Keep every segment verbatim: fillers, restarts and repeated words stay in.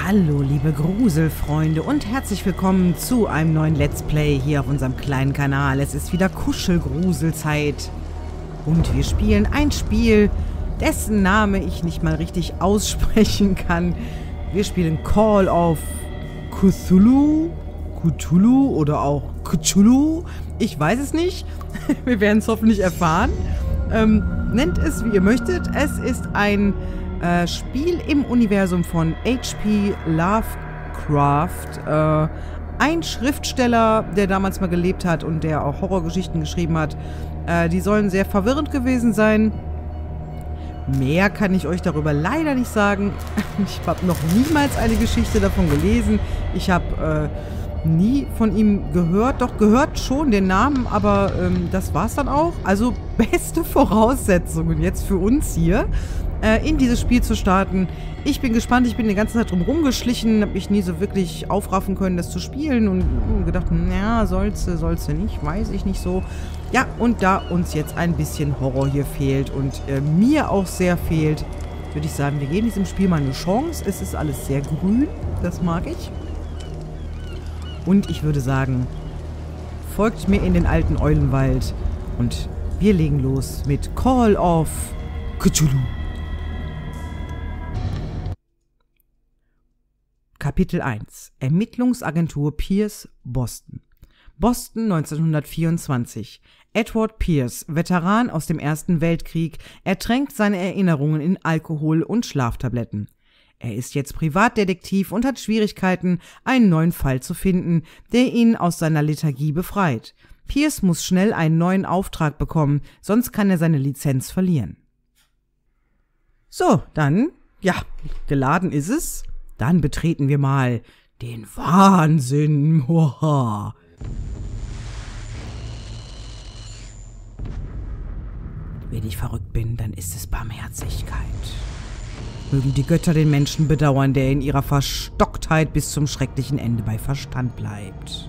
Hallo liebe Gruselfreunde und herzlich willkommen zu einem neuen Let's Play hier auf unserem kleinen Kanal. Es ist wieder Kuschelgruselzeit und wir spielen ein Spiel, dessen Name ich nicht mal richtig aussprechen kann. Wir spielen Call of Cthulhu, Cthulhu oder auch Cthulhu. Ich weiß es nicht. Wir werden es hoffentlich erfahren. Ähm, nennt es wie ihr möchtet. Es ist ein Äh, Spiel im Universum von H P Lovecraft. Äh, ein Schriftsteller, der damals mal gelebt hat und der auch Horrorgeschichten geschrieben hat. Äh, die sollen sehr verwirrend gewesen sein. Mehr kann ich euch darüber leider nicht sagen. Ich habe noch niemals eine Geschichte davon gelesen. Ich habe äh, nie von ihm gehört. Doch gehört schon den Namen, aber ähm, das war's dann auch. Also beste Voraussetzungen jetzt für uns hier, in dieses Spiel zu starten. Ich bin gespannt, ich bin die ganze Zeit drum rumgeschlichen, habe mich nie so wirklich aufraffen können, das zu spielen und gedacht, naja, sollst du, sollst du nicht, weiß ich nicht so. Ja, und da uns jetzt ein bisschen Horror hier fehlt und äh, mir auch sehr fehlt, würde ich sagen, wir geben diesem Spiel mal eine Chance. Es ist alles sehr grün, das mag ich. Und ich würde sagen, folgt mir in den alten Eulenwald und wir legen los mit Call of Cthulhu. Kapitel eins. Ermittlungsagentur Pierce, Boston. Boston neunzehnhundertvierundzwanzig. Edward Pierce, Veteran aus dem Ersten Weltkrieg, ertränkt seine Erinnerungen in Alkohol und Schlaftabletten. Er ist jetzt Privatdetektiv und hat Schwierigkeiten, einen neuen Fall zu finden, der ihn aus seiner Lethargie befreit. Pierce muss schnell einen neuen Auftrag bekommen, sonst kann er seine Lizenz verlieren. So, dann, ja, geladen ist es. Dann betreten wir mal den Wahnsinn. Hoha. Wenn ich verrückt bin, dann ist es Barmherzigkeit. Mögen die Götter den Menschen bedauern, der in ihrer Verstocktheit bis zum schrecklichen Ende bei Verstand bleibt.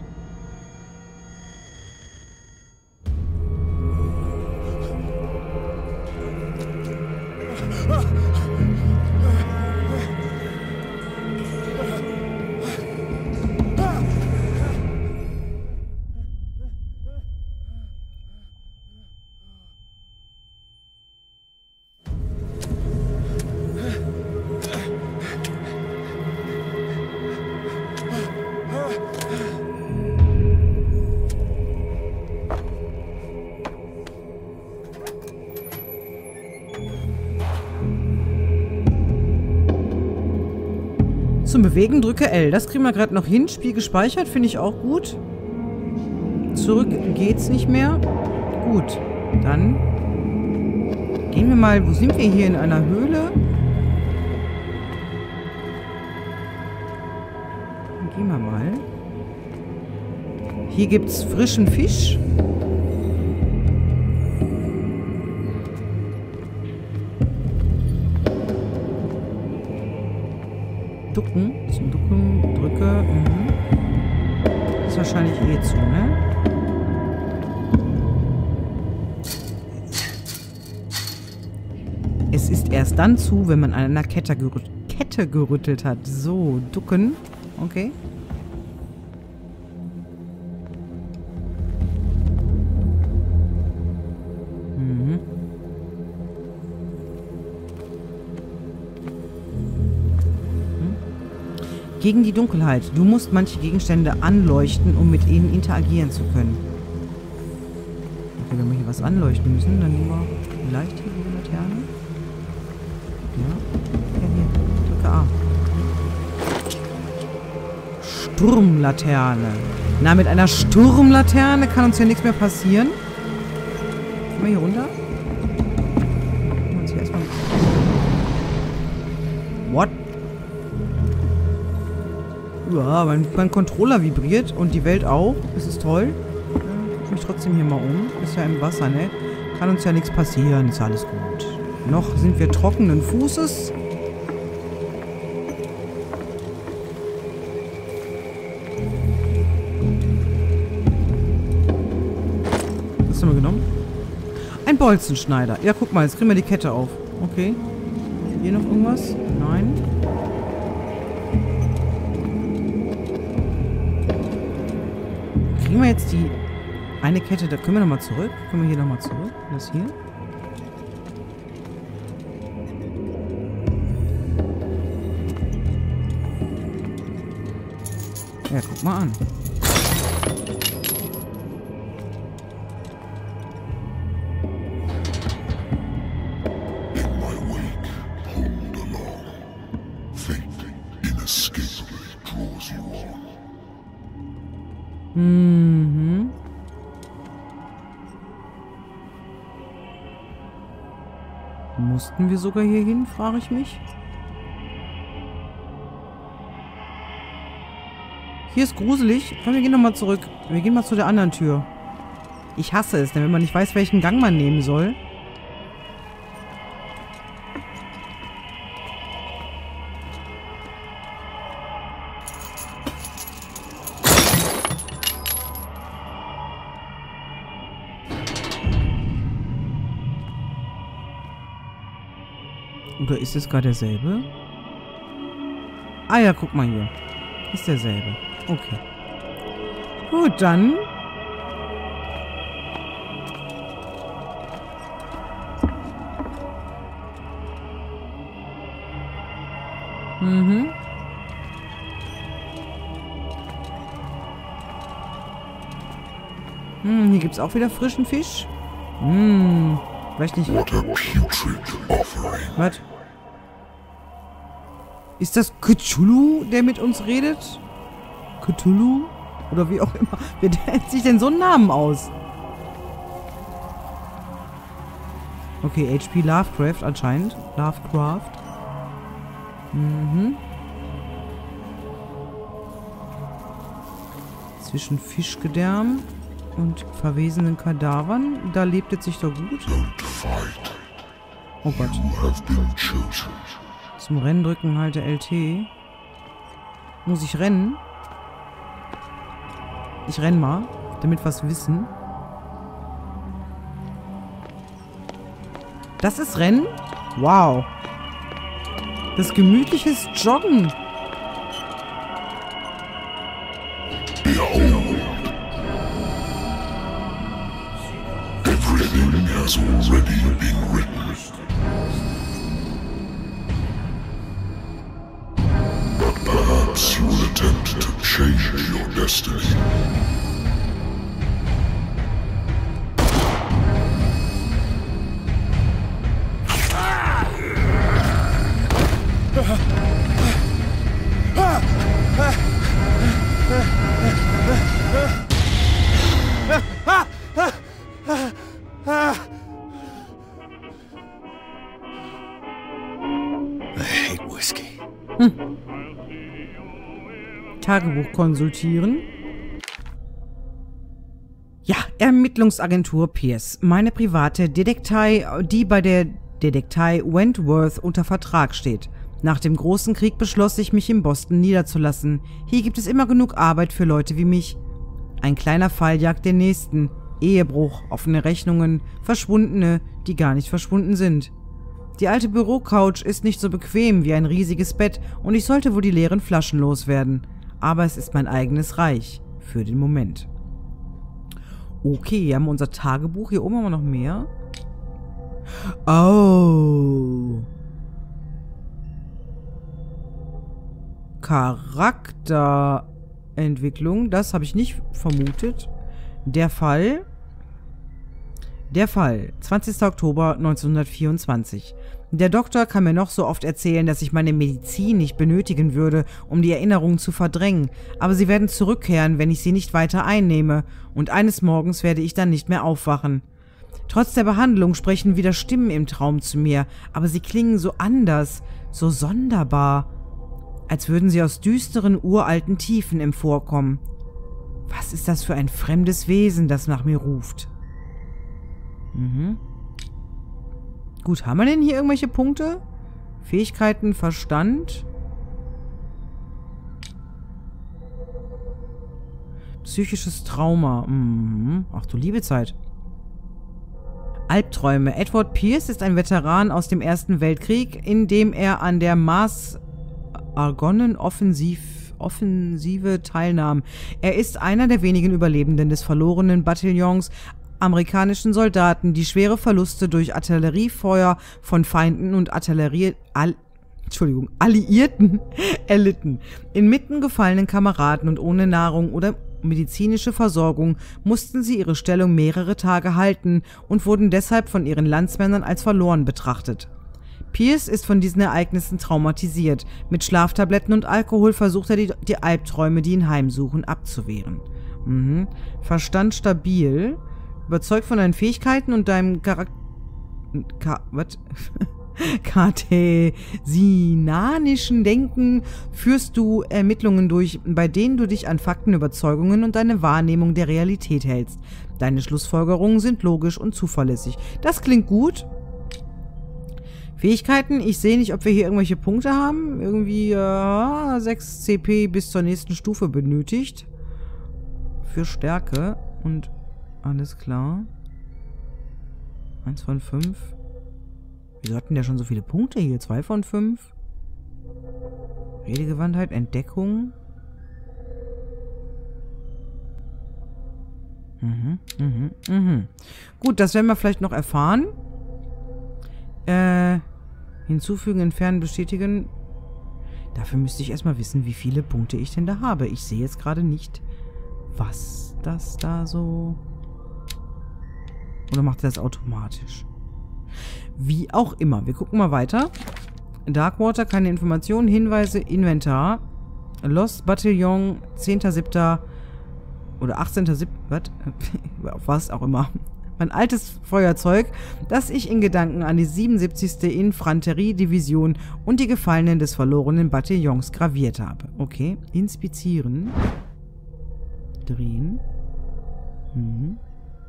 Zum Bewegen drücke L. Das kriegen wir gerade noch hin. Spiel gespeichert, finde ich auch gut. Zurück geht's nicht mehr. Gut, dann gehen wir mal. Wo sind wir hier? In einer Höhle? Dann gehen wir mal. Hier gibt's frischen Fisch. Ducken, zum Ducken, drücke, mhm. Ist wahrscheinlich eh zu, ne? Es ist erst dann zu, wenn man an einer Kette, gerü Kette gerüttelt hat. So, ducken, okay. Mhm. Gegen die Dunkelheit. Du musst manche Gegenstände anleuchten, um mit ihnen interagieren zu können. Okay, wenn wir hier was anleuchten müssen, dann nehmen wir vielleicht hier die Laterne. Ja, ja, hier. Drücke A. Sturmlaterne. Na, mit einer Sturmlaterne kann uns ja nichts mehr passieren. Gehen wir hier runter? Gehen wir uns hier erstmal... What? Ja, mein, mein Controller vibriert und die Welt auch. Das ist toll. Ja, guck mich trotzdem hier mal um. Ist ja im Wasser, ne? Kann uns ja nichts passieren. Ist alles gut. Noch sind wir trockenen Fußes. Was haben wir genommen? Ein Bolzenschneider. Ja, guck mal, jetzt kriegen wir die Kette auf. Okay. Hier noch irgendwas? Nein. Kriegen wir jetzt die eine Kette, da können wir nochmal zurück. Können wir hier nochmal zurück? Das hier? Ja, guck mal an. Mhm. Mussten wir sogar hier hin, frage ich mich. Hier ist gruselig. Komm, wir gehen nochmal zurück. Wir gehen mal zu der anderen Tür. Ich hasse es, denn wenn man nicht weiß, welchen Gang man nehmen soll. Oder ist es gar derselbe? Ah ja, guck mal hier. Ist derselbe. Okay. Gut, dann. Mhm. Hm, hier gibt es auch wieder frischen Fisch. Hm. Weiß nicht. Was? Ist das Cthulhu, der mit uns redet? Cthulhu? Oder wie auch immer. Wer denkt sich denn so einen Namen aus? Okay, H P Lovecraft anscheinend. Lovecraft. Mhm. Zwischen Fischgedärm und verwesenen Kadavern. Da lebt es sich doch gut. Oh Gott. Zum Rennen drücken halte L T. Muss ich rennen? Ich renn mal, damit wir was wissen. Das ist Rennen? Wow. Das gemütliches Joggen. Everything has already been written. But perhaps you will attempt to change your destiny. Hm. Tagebuch konsultieren. Ja, Ermittlungsagentur Pierce. Meine private Detektei, die bei der Detektei Wentworth unter Vertrag steht. Nach dem großen Krieg beschloss ich, mich in Boston niederzulassen. Hier gibt es immer genug Arbeit für Leute wie mich. Ein kleiner Fall jagt den nächsten. Ehebruch, offene Rechnungen, Verschwundene, die gar nicht verschwunden sind. Die alte Bürocouch ist nicht so bequem wie ein riesiges Bett und ich sollte wohl die leeren Flaschen loswerden. Aber es ist mein eigenes Reich. Für den Moment. Okay, wir haben unser Tagebuch. Hier oben haben wir noch mehr. Oh. Charakterentwicklung. Das habe ich nicht vermutet. Der Fall. Der Fall. zwanzigster Oktober neunzehnhundertvierundzwanzig. Der Doktor kann mir noch so oft erzählen, dass ich meine Medizin nicht benötigen würde, um die Erinnerungen zu verdrängen. Aber sie werden zurückkehren, wenn ich sie nicht weiter einnehme. Und eines Morgens werde ich dann nicht mehr aufwachen. Trotz der Behandlung sprechen wieder Stimmen im Traum zu mir. Aber sie klingen so anders, so sonderbar. Als würden sie aus düsteren, uralten Tiefen emporkommen. Was ist das für ein fremdes Wesen, das nach mir ruft? Mhm. Gut, haben wir denn hier irgendwelche Punkte? Fähigkeiten, Verstand? Psychisches Trauma. Mhm. Ach du liebe Zeit. Albträume. Edward Pierce ist ein Veteran aus dem Ersten Weltkrieg, in dem er an der Mars-Argonnen-Offensiv Offensive teilnahm. Er ist einer der wenigen Überlebenden des verlorenen Bataillons amerikanischen Soldaten, die schwere Verluste durch Artilleriefeuer von Feinden und Artillerie... All Entschuldigung, Alliierten erlitten. Inmitten gefallenen Kameraden und ohne Nahrung oder medizinische Versorgung mussten sie ihre Stellung mehrere Tage halten und wurden deshalb von ihren Landsmännern als verloren betrachtet. Pierce ist von diesen Ereignissen traumatisiert. Mit Schlaftabletten und Alkohol versucht er, die, die Albträume, die ihn heimsuchen, abzuwehren. Mhm. Verstand stabil. Überzeugt von deinen Fähigkeiten und deinem Charakter... Ka was? Kartesinanischen Denken führst du Ermittlungen durch, bei denen du dich an Fakten, Überzeugungen und deine Wahrnehmung der Realität hältst. Deine Schlussfolgerungen sind logisch und zuverlässig. Das klingt gut. Fähigkeiten, ich sehe nicht, ob wir hier irgendwelche Punkte haben. Irgendwie äh, sechs C P bis zur nächsten Stufe benötigt. Für Stärke. Und alles klar. eins von fünf. Wieso hatten der schon so viele Punkte hier? zwei von fünf. Redegewandtheit, Entdeckung. Mhm, mhm, mhm. Gut, das werden wir vielleicht noch erfahren. Äh, hinzufügen, entfernen, bestätigen. Dafür müsste ich erstmal wissen, wie viele Punkte ich denn da habe. Ich sehe jetzt gerade nicht, was das da so... Oder macht er das automatisch? Wie auch immer. Wir gucken mal weiter. Darkwater, keine Informationen, Hinweise, Inventar. Lost Bataillon, zehnter siebter oder achtzehnter siebter Was? Was auch immer. Mein altes Feuerzeug, das ich in Gedanken an die siebenundsiebzigste Infanteriedivision und die Gefallenen des verlorenen Bataillons graviert habe. Okay. Inspizieren. Drehen. Mhm.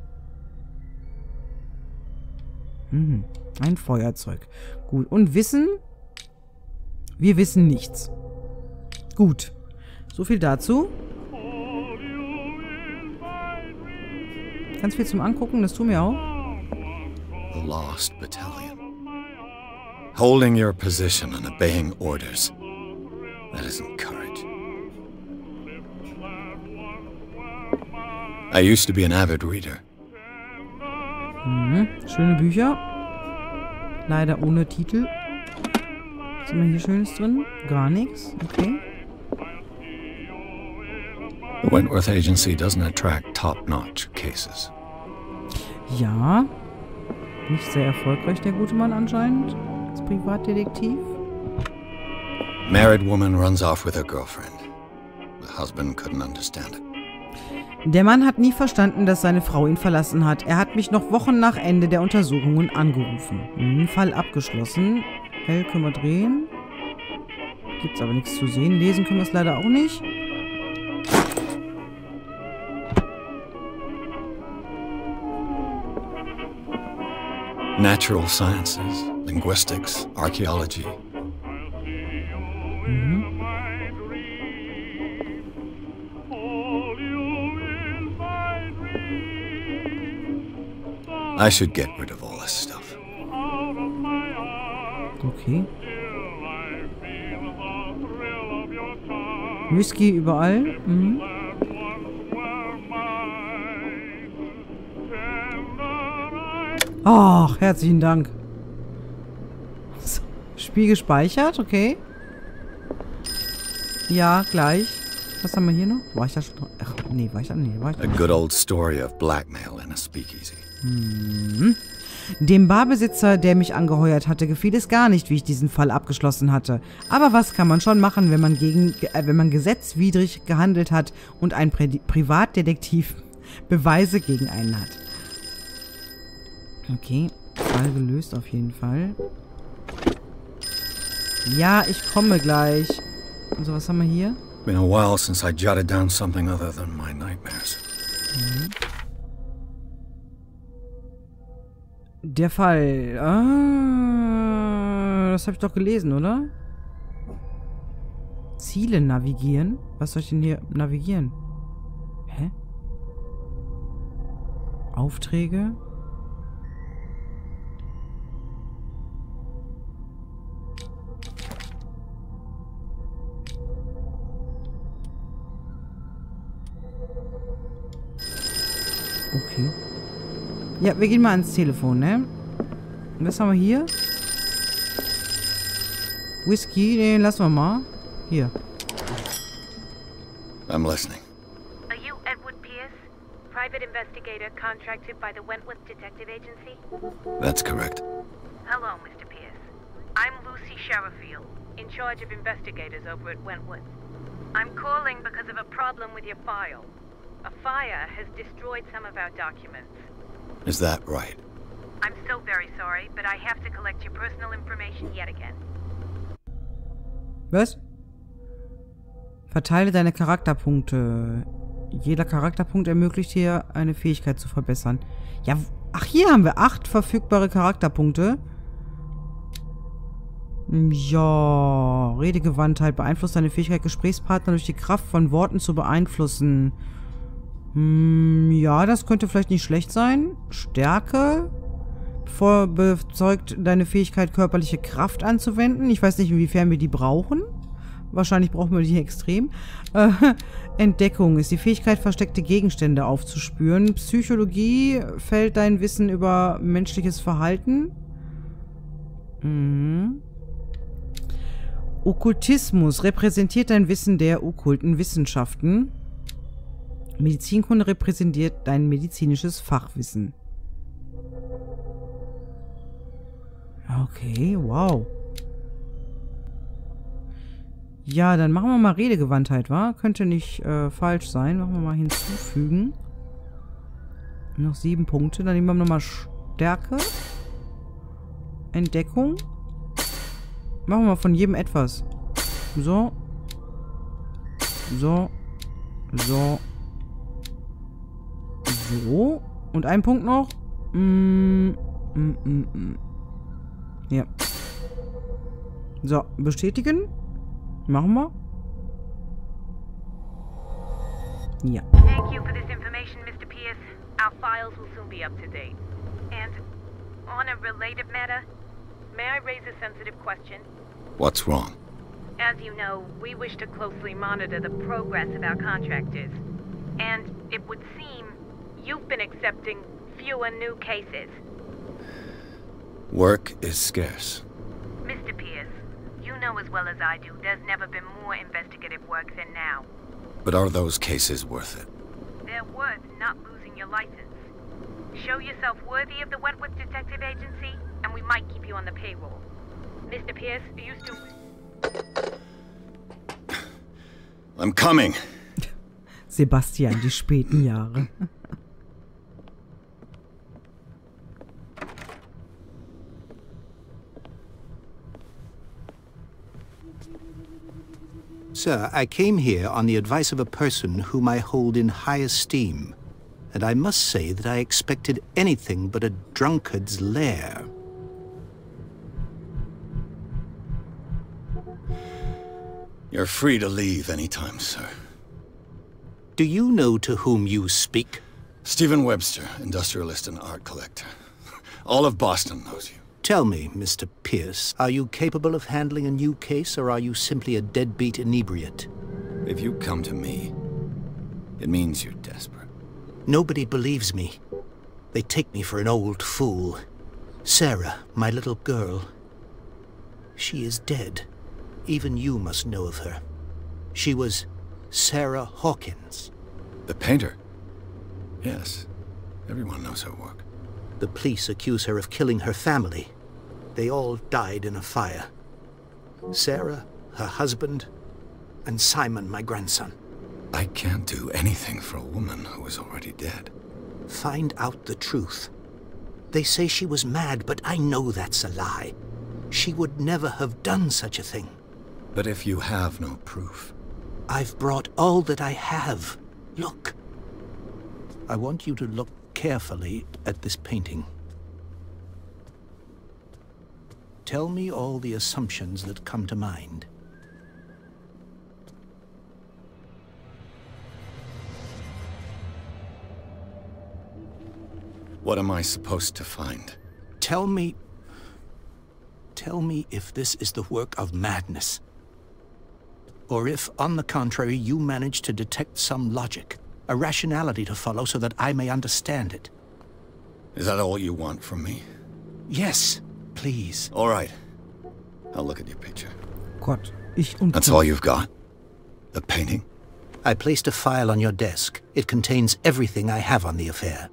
Mhm. Ein Feuerzeug. Gut. Und Wissen? Wir wissen nichts. Gut. So viel dazu. Ganz viel zum Angucken, das tun wir auch. The Lost Battalion. Holding your position and obeying orders. That isn't courage. I used to be an avid reader. Mhm. Schöne Bücher. Leider ohne Titel. Was haben wir hier Schönes drin? Gar nichts. Okay. The Wentworth Agency doesn't attract top-notch cases. Ja. Nicht sehr erfolgreich, der gute Mann anscheinend. Als Privatdetektiv. Married woman runs off with her girlfriend. The husband couldn't understand it. Der Mann hat nie verstanden, dass seine Frau ihn verlassen hat. Er hat mich noch Wochen nach Ende der Untersuchungen angerufen. Mhm, Fall abgeschlossen. L können wir drehen. Gibt's aber nichts zu sehen. Lesen können wir es leider auch nicht. Natural sciences, linguistics, archaeology. Mhm. I should get rid of all this stuff. Okay. Whisky überall. Mhm. Ach, herzlichen Dank. So, Spiel gespeichert, okay. Ja, gleich. Was haben wir hier noch? War ich da schon dran? Ach, nee, war ich da? Nee, war ich da A good old story of blackmail in a speakeasy. Hm. Dem Barbesitzer, der mich angeheuert hatte, gefiel es gar nicht, wie ich diesen Fall abgeschlossen hatte. Aber was kann man schon machen, wenn man gegen, äh, wenn man gesetzwidrig gehandelt hat und ein Pri Privatdetektiv Beweise gegen einen hat? Okay, Fall gelöst auf jeden Fall. Ja, ich komme gleich. So, was haben wir hier? Been a while since I jotted down something other than my nightmares. Mhm. Der Fall. Ah, das habe ich doch gelesen, oder? Ziele navigieren? Was soll ich denn hier navigieren? Hä? Aufträge? Okay. Ja, wir gehen mal ans Telefon, ne? Was haben wir hier? Whisky, den lassen wir mal. Hier. I'm listening. Are you Edward Pierce, private investigator contracted by the Wentworth Detective Agency? That's correct. Hello, Mister Pierce. I'm Lucy Sherifield, in charge of investigators over at Wentworth. I'm calling because of a problem with your file. A fire has destroyed some of our documents. Is that right? I'm so very sorry, but I have to collect your personal information yet again. Was? Verteile deine Charakterpunkte. Jeder Charakterpunkt ermöglicht dir, eine Fähigkeit zu verbessern. Ja, ach, hier haben wir acht verfügbare Charakterpunkte. Ja, Redegewandtheit beeinflusst deine Fähigkeit, Gesprächspartner durch die Kraft von Worten zu beeinflussen. Hm, ja, das könnte vielleicht nicht schlecht sein. Stärke Vor bezeugt deine Fähigkeit, körperliche Kraft anzuwenden. Ich weiß nicht, inwiefern wir die brauchen. Wahrscheinlich brauchen wir die extrem. Äh, Entdeckung ist die Fähigkeit, versteckte Gegenstände aufzuspüren. Psychologie fällt dein Wissen über menschliches Verhalten. Mhm. Okkultismus repräsentiert dein Wissen der okkulten Wissenschaften. Medizinkunde repräsentiert dein medizinisches Fachwissen. Okay, wow. Ja, dann machen wir mal Redegewandtheit, wa? Könnte nicht äh, falsch sein. Machen wir mal hinzufügen. Noch sieben Punkte. Dann nehmen wir nochmal Stärke. Entdeckung. Machen wir mal von jedem etwas. So. So. So. So. Und ein Punkt noch. Mm, mm, mm, mm. Ja. So, bestätigen. Machen wir. Ja. Thank you for this information, Mister Pierce. Our files will soon be up to date. And on a related matter, may I raise a sensitive question? What's wrong? As you know, we wish to closely monitor the progress of our contractors. And it would seem you've been accepting fewer new cases. Work is scarce. Mister Pierce, you know as well as I do, there's never been more investigative work than now. But are those cases worth it? They're worth not losing your license. Show yourself worthy of the Wentworth Detective Agency, and we might keep you on the payroll. Mister Pierce, are you still... I'm coming. Sebastian, die späten Jahre. Sir, I came here on the advice of a person whom I hold in high esteem, and I must say that I expected anything but a drunkard's lair. You're free to leave anytime, sir. Do you know to whom you speak? Stephen Webster, industrialist and art collector. All of Boston knows you. Tell me, Mister Pierce, are you capable of handling a new case, or are you simply a deadbeat inebriate? If you come to me, it means you're desperate. Nobody believes me. They take me for an old fool. Sarah, my little girl, she is dead. Even you must know of her. She was Sarah Hawkins. The painter? Yes. Everyone knows her work. The police accuse her of killing her family. They all died in a fire. Sarah, her husband, and Simon, my grandson. I can't do anything for a woman who is already dead. Find out the truth. They say she was mad, but I know that's a lie. She would never have done such a thing. But if you have no proof... I've brought all that I have. Look. I want you to look carefully at this painting. Tell me all the assumptions that come to mind. What am I supposed to find? Tell me... Tell me if this is the work of madness. Or if, on the contrary, you manage to detect some logic. a rationality to follow so that I may understand it. Is that all you want from me? Yes, please. All right. I'll look at your picture. Gott, ich und That's all you've got? The painting? I placed a file on your desk. It contains everything I have on the affair.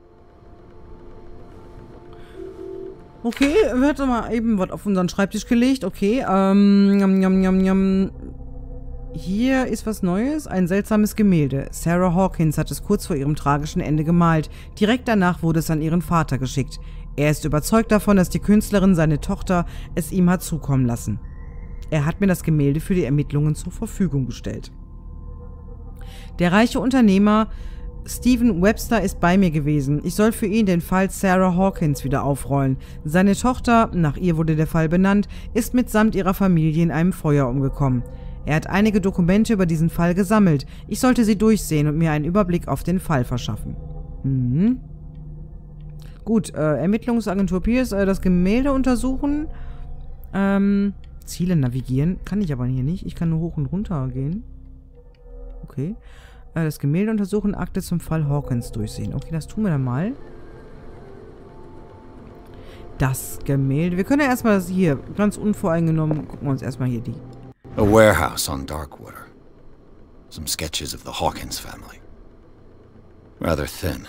Okay, wird mal eben was auf unseren Schreibtisch gelegt. Okay, ähm, jam, jam, jam, jam. Hier ist was Neues, ein seltsames Gemälde. Sarah Hawkins hat es kurz vor ihrem tragischen Ende gemalt. Direkt danach wurde es an ihren Vater geschickt. Er ist überzeugt davon, dass die Künstlerin, seine Tochter, es ihm hat zukommen lassen. Er hat mir das Gemälde für die Ermittlungen zur Verfügung gestellt. Der reiche Unternehmer Stephen Webster ist bei mir gewesen. Ich soll für ihn den Fall Sarah Hawkins wieder aufrollen. Seine Tochter, nach ihr wurde der Fall benannt, ist mitsamt ihrer Familie in einem Feuer umgekommen. Er hat einige Dokumente über diesen Fall gesammelt. Ich sollte sie durchsehen und mir einen Überblick auf den Fall verschaffen. Mhm. Gut, äh, Ermittlungsagentur Pierce, äh, das Gemälde untersuchen. Ähm, Ziele navigieren. Kann ich aber hier nicht. Ich kann nur hoch und runter gehen. Okay. Das Gemälde untersuchen, Akte zum Fall Hawkins durchsehen. Okay, das tun wir dann mal. Das Gemälde. Wir können ja erstmal das hier, ganz unvoreingenommen, gucken wir uns erstmal hier die. A warehouse on Darkwater. Some sketches of the Hawkins family. Rather thin.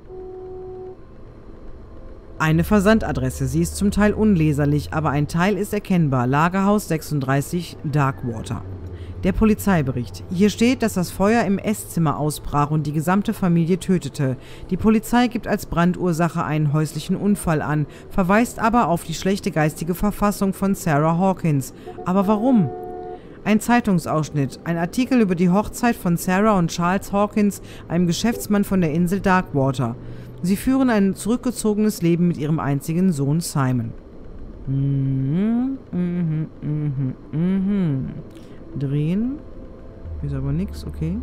Eine Versandadresse. Sie ist zum Teil unleserlich, aber ein Teil ist erkennbar. Lagerhaus sechsunddreißig, Darkwater. Der Polizeibericht. Hier steht, dass das Feuer im Esszimmer ausbrach und die gesamte Familie tötete. Die Polizei gibt als Brandursache einen häuslichen Unfall an, verweist aber auf die schlechte geistige Verfassung von Sarah Hawkins. Aber warum? Ein Zeitungsausschnitt. Ein Artikel über die Hochzeit von Sarah und Charles Hawkins, einem Geschäftsmann von der Insel Darkwater. Sie führen ein zurückgezogenes Leben mit ihrem einzigen Sohn Simon. Mhm, mhm, mhm, mhm. Drehen. Ist aber nix, okay.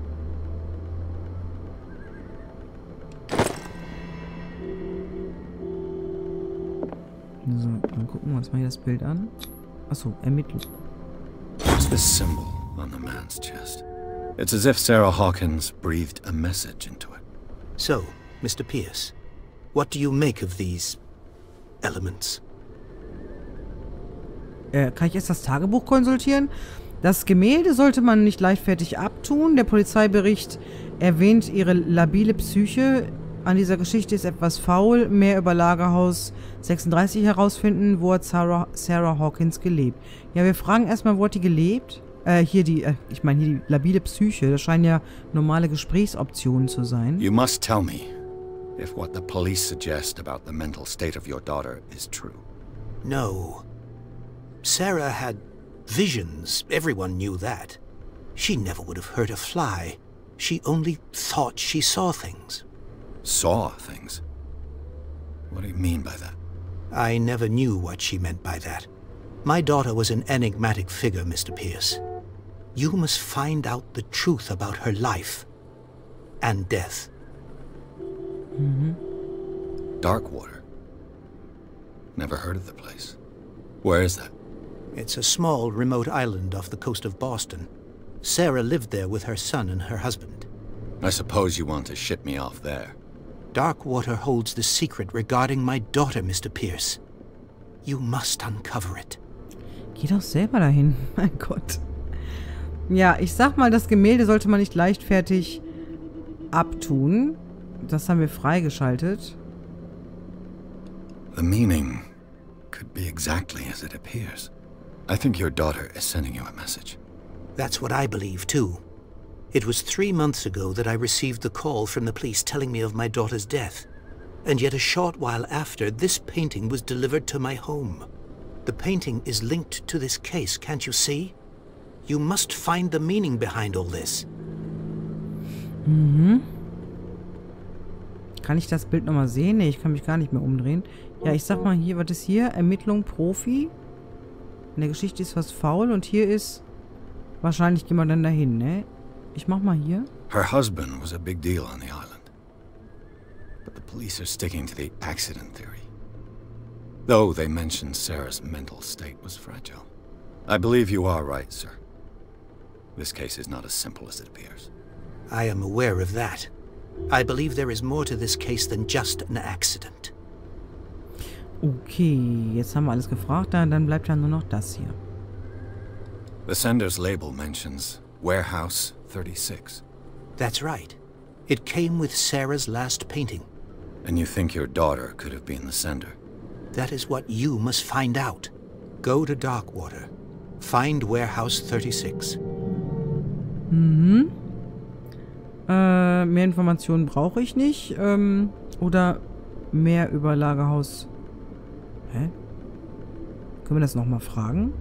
So, dann gucken wir uns mal hier das Bild an. Achso, ermitteln. What's this symbol on the man's chest? It's as if Sarah Hawkins breathed a message into it. So, Mister Pierce, what do you make of these elements? Äh, kann ich erst das Tagebuch konsultieren? Das Gemälde sollte man nicht leichtfertig abtun. Der Polizeibericht erwähnt ihre labile Psyche. An dieser Geschichte ist etwas faul. Mehr über Lagerhaus sechsunddreißig herausfinden. Wo hat Sarah, Sarah Hawkins gelebt? Ja, wir fragen erstmal, wo hat die gelebt? Äh, hier die, äh, ich meine hier die labile Psyche. Das scheinen ja normale Gesprächsoptionen zu sein. You must tell me if what the police suggest about the mental state of your daughter is true. No. Sarah had visions. Everyone knew that. She never would have hurt a fly. She only thought she saw things. Saw things? What do you mean by that? I never knew what she meant by that. My daughter was an enigmatic figure, Mister Pierce. You must find out the truth about her life and death. Mhm. Darkwater? Never heard of the place. Where is that? It's a small, remote island off the coast of Boston. Sarah lived there with her son and her husband. I suppose you want to ship me off there. Darkwater holds the secret regarding my daughter, Mister Pierce. You must uncover it. Geh doch selber dahin. Mein Gott. Ja, ich sag mal, das Gemälde sollte man nicht leichtfertig abtun. Das haben wir freigeschaltet. The meaning could be exactly as it appears. I think your daughter is sending you a message. That's what I believe, too. It was three months ago that I received the call from the police telling me of my daughter's death. And yet a short while after, this painting was delivered to my home. The painting is linked to this case, can't you see? You must find the meaning behind all this. Mhm. Kann ich das Bild nochmal sehen? Nee, ich kann mich gar nicht mehr umdrehen. Ja, ich sag mal hier, was ist hier? Ermittlung Profi. In der Geschichte ist was faul und hier ist... Wahrscheinlich gehen wir dann dahin, ne? Ich mach mal hier. Her husband was a big deal on the island. But the police are sticking to the accident theory. Though they mentioned Sarah's mental state was fragile. I believe you are right, sir. This case is not as simple as it appears. I am aware of that. I believe there is more to this case than just an accident. Okay, jetzt haben wir alles gefragt, dann, dann bleibt ja nur noch das hier. The sender's label mentions Warehouse thirty-six. That's right. It came with Sarah's last painting. And you think your daughter could have been the sender? That is what you must find out. Go to Darkwater. Find Warehouse thirty-six. Mhm. Äh, mehr Informationen brauche ich nicht. Ähm, oder mehr über Lagerhaus... Hä? Können wir das nochmal fragen?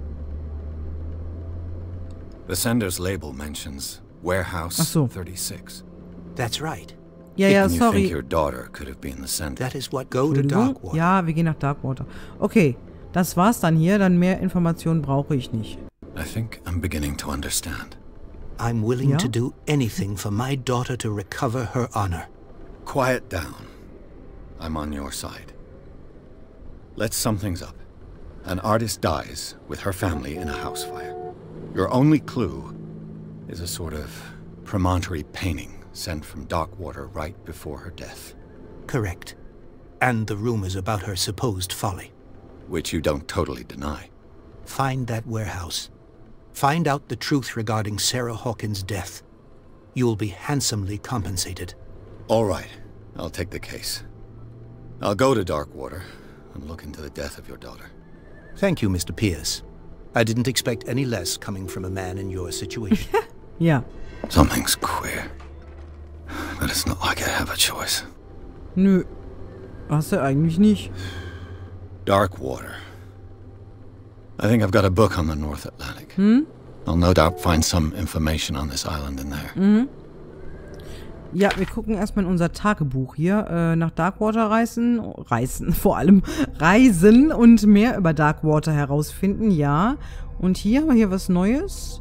The sender's label mentions Warehouse Ach so. thirty-six. That's right. Ja, ja, And you sorry. think your daughter could have been the sender? That is what go to Entschuldigung. Darkwater. Ja, wir gehen nach Darkwater. Okay, das war's dann hier. Dann mehr Informationen brauche ich nicht. I think I'm beginning to understand. I'm willing Ja? to do anything for my daughter to recover her honor. Quiet down. I'm on your side. Let's sum things up. An artist dies with her family in a house fire. Your only clue is a sort of promontory painting sent from Darkwater right before her death. Correct. And the rumors about her supposed folly. Which you don't totally deny. Find that warehouse. Find out the truth regarding Sarah Hawkins' death. You'll be handsomely compensated. All right. I'll take the case. I'll go to Darkwater and look into the death of your daughter. Thank you, Mister Pierce. I didn't expect any less coming from a man in your situation. Ja. Something's queer. But it's not like I have a choice. Nö. Hast du eigentlich nicht. Darkwater. I think I've got a book on the North Atlantic. Hm? I'll no doubt find some information on this island in there. Mhm. Ja, wir gucken erstmal in unser Tagebuch hier. Äh, nach Darkwater reisen. Reisen, vor allem reisen und mehr über Darkwater herausfinden, ja. Und hier haben wir hier was Neues.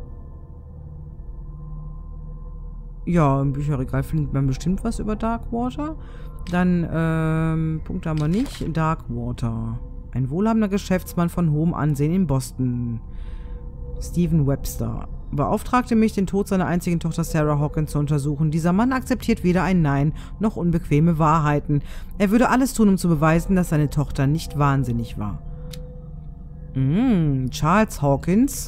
Ja, im Bücherregal findet man bestimmt was über Darkwater. Dann, ähm, Punkte haben wir nicht. Darkwater. Ein wohlhabender Geschäftsmann von hohem Ansehen in Boston. Stephen Webster beauftragte mich, den Tod seiner einzigen Tochter Sarah Hawkins zu untersuchen. Dieser Mann akzeptiert weder ein Nein noch unbequeme Wahrheiten. Er würde alles tun, um zu beweisen, dass seine Tochter nicht wahnsinnig war. Mm, Charles Hawkins.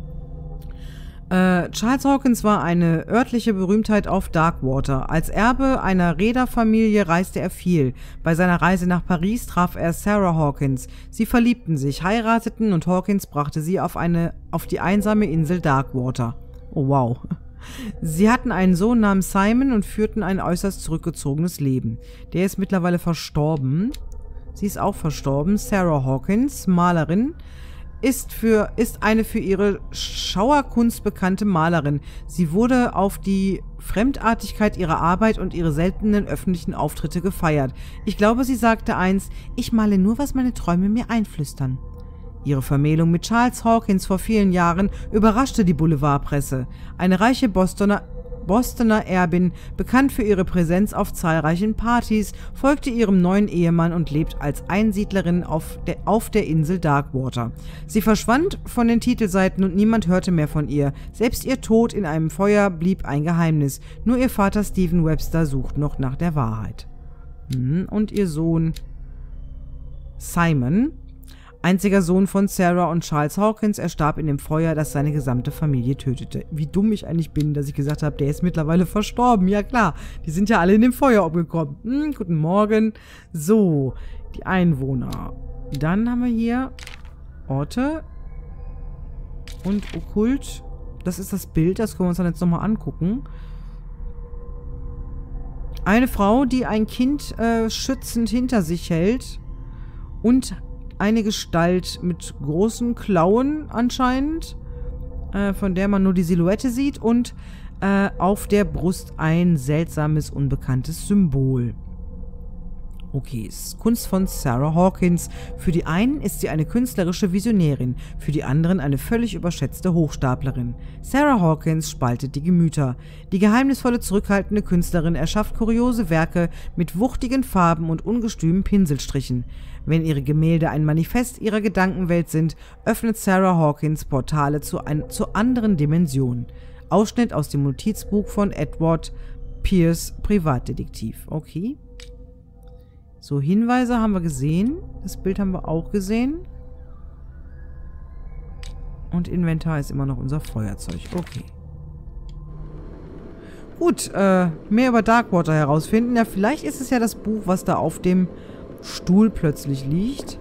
Äh, Charles Hawkins war eine örtliche Berühmtheit auf Darkwater. Als Erbe einer Reederfamilie reiste er viel. Bei seiner Reise nach Paris traf er Sarah Hawkins. Sie verliebten sich, heirateten und Hawkins brachte sie auf eine, auf die einsame Insel Darkwater. Oh wow. Sie hatten einen Sohn namens Simon und führten ein äußerst zurückgezogenes Leben. Der ist mittlerweile verstorben. Sie ist auch verstorben. Sarah Hawkins, Malerin, ist, für, ist eine für ihre Schauerkunst bekannte Malerin. Sie wurde auf die Fremdartigkeit ihrer Arbeit und ihre seltenen öffentlichen Auftritte gefeiert. Ich glaube, sie sagte einst, ich male nur, was meine Träume mir einflüstern. Ihre Vermählung mit Charles Hawkins vor vielen Jahren überraschte die Boulevardpresse. Eine reiche Bostoner Bostoner Erbin, bekannt für ihre Präsenz auf zahlreichen Partys, folgte ihrem neuen Ehemann und lebt als Einsiedlerin auf der, auf der Insel Darkwater. Sie verschwand von den Titelseiten und niemand hörte mehr von ihr. Selbst ihr Tod in einem Feuer blieb ein Geheimnis. Nur ihr Vater Stephen Webster sucht noch nach der Wahrheit. Und ihr Sohn Simon, einziger Sohn von Sarah und Charles Hawkins, er starb in dem Feuer, das seine gesamte Familie tötete. Wie dumm ich eigentlich bin, dass ich gesagt habe, der ist mittlerweile verstorben. Ja klar, die sind ja alle in dem Feuer umgekommen. Hm, guten Morgen. So, die Einwohner. Dann haben wir hier Orte und Okkult. Das ist das Bild, das können wir uns dann jetzt nochmal angucken. Eine Frau, die ein Kind äh, schützend hinter sich hält und eine Gestalt mit großen Klauen anscheinend, äh, von der man nur die Silhouette sieht und äh, auf der Brust ein seltsames, unbekanntes Symbol. Okay, es ist Kunst von Sarah Hawkins. Für die einen ist sie eine künstlerische Visionärin, für die anderen eine völlig überschätzte Hochstaplerin. Sarah Hawkins spaltet die Gemüter. Die geheimnisvolle, zurückhaltende Künstlerin erschafft kuriose Werke mit wuchtigen Farben und ungestümen Pinselstrichen. Wenn ihre Gemälde ein Manifest ihrer Gedankenwelt sind, öffnet Sarah Hawkins Portale zu, ein, zu anderen Dimensionen. Ausschnitt aus dem Notizbuch von Edward Pierce, Privatdetektiv. Okay. So, Hinweise haben wir gesehen. Das Bild haben wir auch gesehen. Und Inventar ist immer noch unser Feuerzeug. Okay. Gut, äh, mehr über Darkwater herausfinden. Ja, vielleicht ist es ja das Buch, was da auf dem Stuhl plötzlich liegt.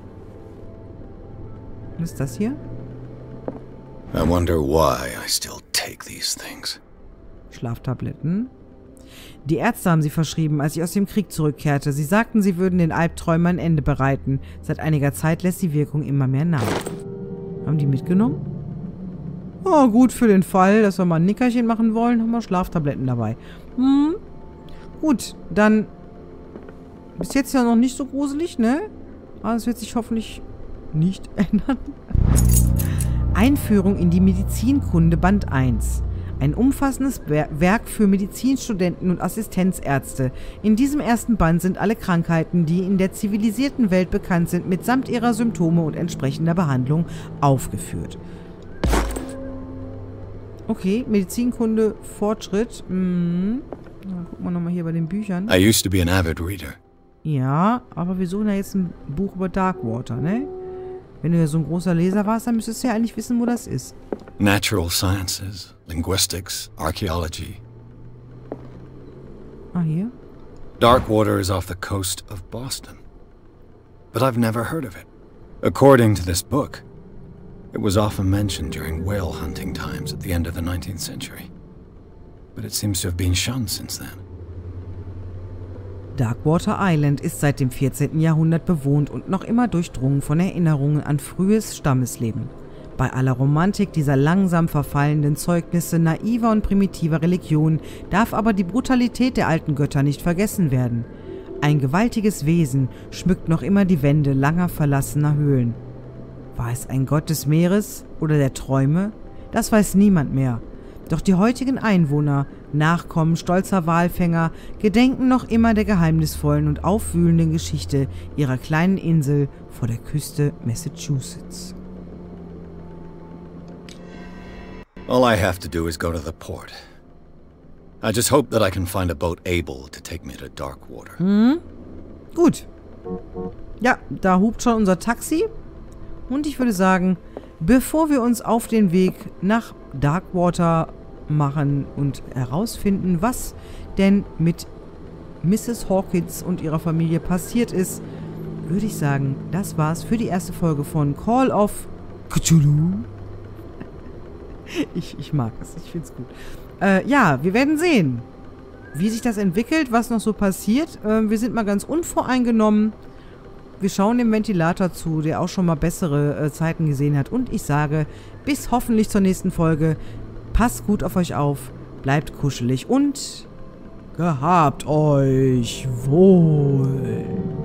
Was ist das hier? I wonder why I still take these things. Schlaftabletten. Die Ärzte haben sie verschrieben, als ich aus dem Krieg zurückkehrte. Sie sagten, sie würden den Albträumen ein Ende bereiten. Seit einiger Zeit lässt die Wirkung immer mehr nach. Haben die mitgenommen? Oh, gut, für den Fall, dass wir mal ein Nickerchen machen wollen, haben wir Schlaftabletten dabei. Hm. Gut, dann bis jetzt ja noch nicht so gruselig, ne? Aber es wird sich hoffentlich nicht ändern. Einführung in die Medizinkunde Band eins. Ein umfassendes Werk für Medizinstudenten und Assistenzärzte. In diesem ersten Band sind alle Krankheiten, die in der zivilisierten Welt bekannt sind, mitsamt ihrer Symptome und entsprechender Behandlung aufgeführt. Okay, Medizinkunde, Fortschritt. Hm. Na, gucken wir nochmal hier bei den Büchern. I used to be an avid reader. Ja, aber wir suchen ja jetzt ein Buch über Darkwater, ne? Wenn du ja so ein großer Leser warst, dann müsstest du ja eigentlich wissen, wo das ist. Natural sciences, linguistics, archaeology. Ah, hier? Darkwater is off the coast of Boston. But I've never heard of it. According to this book, it was often mentioned during whale hunting times at the end of the nineteenth century. But it seems to have been shunned since then. Darkwater Island ist seit dem vierzehnten Jahrhundert bewohnt und noch immer durchdrungen von Erinnerungen an frühes Stammesleben. Bei aller Romantik dieser langsam verfallenden Zeugnisse naiver und primitiver Religion darf aber die Brutalität der alten Götter nicht vergessen werden. Ein gewaltiges Wesen schmückt noch immer die Wände langer verlassener Höhlen. War es ein Gott des Meeres oder der Träume? Das weiß niemand mehr. Doch die heutigen Einwohner, Nachkommen stolzer Walfänger, gedenken noch immer der geheimnisvollen und aufwühlenden Geschichte ihrer kleinen Insel vor der Küste Massachusetts. All I have to do is go to the port. I just hope that I can find a boat able to take me to Darkwater. Hm? Gut. Ja, da hupt schon unser Taxi. Und ich würde sagen, bevor wir uns auf den Weg nach Darkwater machen und herausfinden, was denn mit Misses Hawkins und ihrer Familie passiert ist, würde ich sagen, das war's für die erste Folge von Call of Cthulhu. Ich, ich mag es, ich find's gut. Äh, ja, wir werden sehen, wie sich das entwickelt, was noch so passiert. Äh, wir sind mal ganz unvoreingenommen. Wir schauen dem Ventilator zu, der auch schon mal bessere äh, Zeiten gesehen hat. Und ich sage, bis hoffentlich zur nächsten Folge. Passt gut auf euch auf, bleibt kuschelig und gehabt euch wohl.